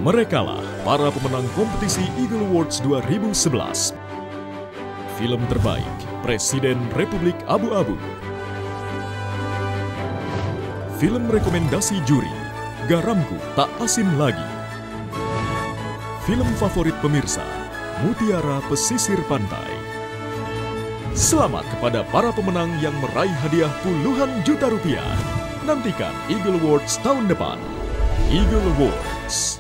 Merekalah para pemenang kompetisi Eagle Awards 2011. Film terbaik, Presiden Republik Abu-Abu. Film rekomendasi juri, Garamku Tak Asin Lagi. Film favorit pemirsa, Mutiara Pesisir Pantai. Selamat kepada para pemenang yang meraih hadiah puluhan juta rupiah. Nantikan Eagle Awards tahun depan. Eagle Awards.